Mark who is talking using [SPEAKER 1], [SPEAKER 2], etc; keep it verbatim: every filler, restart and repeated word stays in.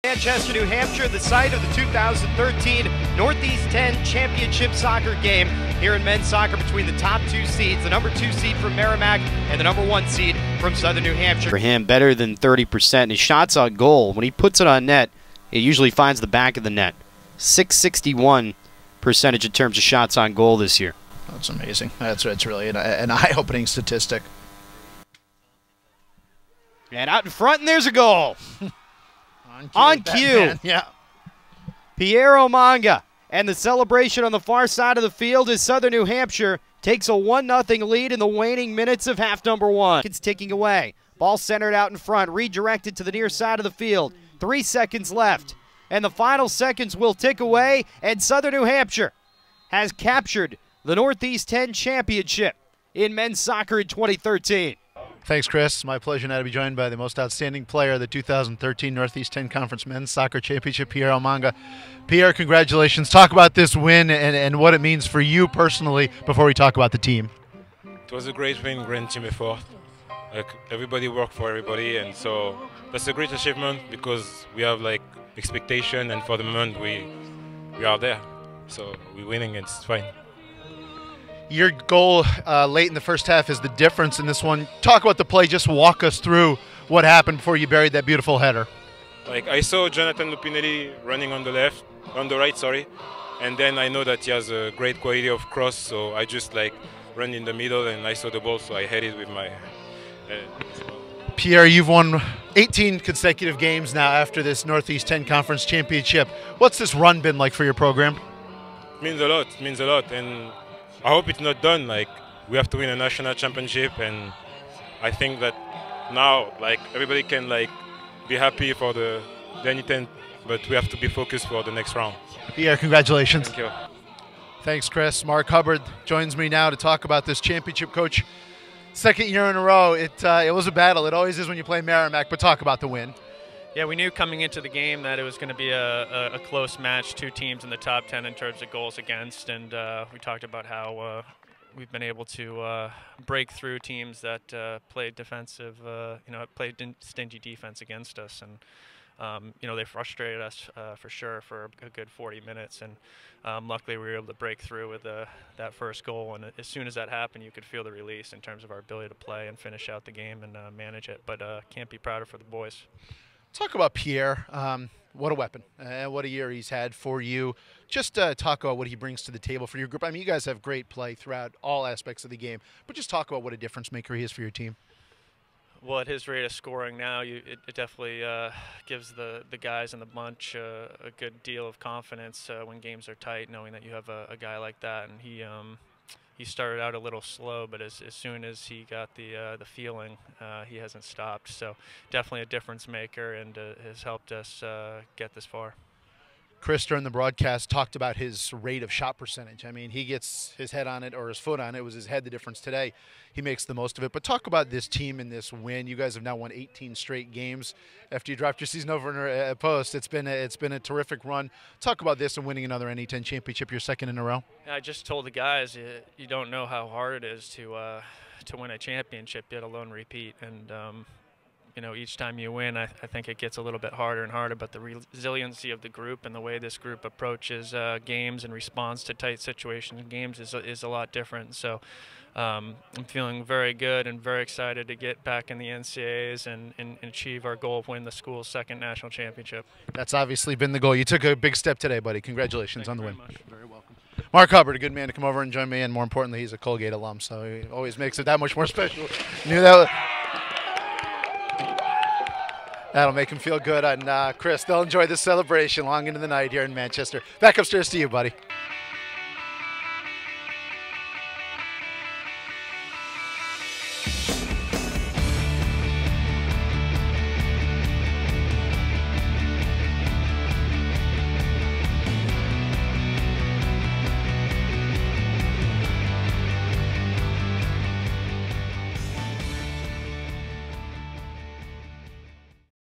[SPEAKER 1] Manchester, New Hampshire, the site of the two thousand thirteen Northeast ten Championship Soccer game here in men's soccer between the top two seeds, the number two seed from Merrimack and the number one seed from Southern New Hampshire. For him, better than thirty percent. His shots on goal, when he puts it on net, it usually finds the back of the net. six sixty-one percentage in terms of shots on goal this year.
[SPEAKER 2] That's amazing. That's, that's really an, an eye-opening statistic.
[SPEAKER 1] And out in front, and there's a goal.
[SPEAKER 2] On cue.
[SPEAKER 1] On cue.
[SPEAKER 2] Yeah.
[SPEAKER 1] Piero Manga. And the celebration on the far side of the field as Southern New Hampshire takes a one nothing lead in the waning minutes of half number one. It's ticking away. Ball centered out in front, redirected to the near side of the field. Three seconds left. And the final seconds will tick away, and Southern New Hampshire has captured the Northeast ten Championship in men's soccer in twenty thirteen.
[SPEAKER 2] Thanks, Chris. My pleasure now to be joined by the most outstanding player of the two thousand thirteen Northeast ten Conference Men's Soccer Championship, Piero Manga. Pierre, congratulations. Talk about this win and, and what it means for you personally before we talk about the team.
[SPEAKER 3] It was a great win, great team effort. Like, everybody worked for everybody, and so that's a great achievement because we have like expectation, and for the moment we we are there. So we're winning, and it's fine.
[SPEAKER 2] Your goal uh, late in the first half is the difference in this one. Talk about the play. Just walk us through what happened before you buried that beautiful header.
[SPEAKER 3] Like, I saw Jonathan Lupinelli running on the left, on the right, sorry, and then I know that he has a great quality of cross, so I just like ran in the middle and I saw the ball, so I hit it with my head.
[SPEAKER 2] Pierre, you've won eighteen consecutive games now after this Northeast ten Conference Championship. What's this run been like for your program?
[SPEAKER 3] It means a lot. It means a lot, and I hope it's not done. Like, we have to win a national championship, and I think that now, like, everybody can like be happy for the the N E ten, but we have to be focused for the next round.
[SPEAKER 2] Pierre, congratulations.
[SPEAKER 3] Thank you.
[SPEAKER 2] Thanks, Chris. Mark Hubbard joins me now to talk about this championship. Coach, second year in a row, it uh, it was a battle. It always is when you play Merrimack, but talk about the win.
[SPEAKER 4] Yeah, we knew coming into the game that it was going to be a, a, a close match, two teams in the top ten in terms of goals against, and uh, we talked about how uh, we've been able to uh, break through teams that uh, played defensive, uh, you know, played stingy defense against us, and um, you know, they frustrated us uh, for sure for a good forty minutes, and um, luckily we were able to break through with uh, that first goal, and as soon as that happened, you could feel the release in terms of our ability to play and finish out the game and uh, manage it, but uh, can't be prouder for the boys.
[SPEAKER 2] Talk about Pierre. Um, what a weapon. Uh, what a year he's had for you. Just uh, talk about what he brings to the table for your group. I mean, you guys have great play throughout all aspects of the game, but just talk about what a difference maker he is for your team.
[SPEAKER 4] Well, at his rate of scoring now, you, it, it definitely uh, gives the, the guys in the bunch uh, a good deal of confidence uh, when games are tight, knowing that you have a, a guy like that. And he um, he started out a little slow, but as, as soon as he got the uh, the feeling, uh, he hasn't stopped. So definitely a difference maker, and uh, has helped us uh, get this far.
[SPEAKER 2] Chris, during the broadcast, talked about his rate of shot percentage. I mean, he gets his head on it or his foot on it. It was his head the difference today. He makes the most of it. But talk about this team and this win. You guys have now won eighteen straight games after you dropped your season over in a post. It's been a, it's been a terrific run. Talk about this and winning another N E ten championship, your second in a row.
[SPEAKER 4] Yeah, I just told the guys, you, you don't know how hard it is to uh, to win a championship, let alone repeat. And um, you know, each time you win, I, I think it gets a little bit harder and harder, but the resiliency of the group and the way this group approaches uh, games and responds to tight situations in games is, is a lot different. So um, I'm feeling very good and very excited to get back in the N C A As and, and, and achieve our goal of winning the school's second national championship.
[SPEAKER 2] That's obviously been the goal. You took a big step today, buddy. Congratulations
[SPEAKER 4] Thank
[SPEAKER 2] on the
[SPEAKER 4] win.
[SPEAKER 2] Much. Very welcome. Mark Hubbard, a good man to come over and join me, and more importantly, he's a Colgate alum, so he always makes it that much more special. Knew that was That'll make him feel good. And uh, Chris, they'll enjoy this celebration long into the night here in Manchester. Back upstairs to you, buddy.